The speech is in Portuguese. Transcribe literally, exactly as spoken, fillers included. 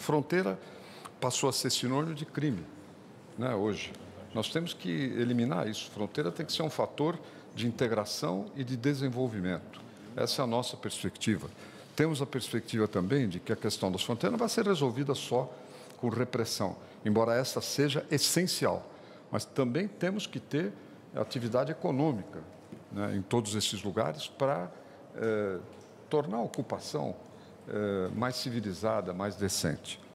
fronteira passou a ser sinônimo de crime, né, hoje. Nós temos que eliminar isso. Fronteira tem que ser um fator de integração e de desenvolvimento. Essa é a nossa perspectiva. Temos a perspectiva também de que a questão das fronteiras não vai ser resolvida só com repressão, embora essa seja essencial. Mas também temos que ter atividade econômica, né, em todos esses lugares para eh, tornar a ocupação eh, mais civilizada, mais decente.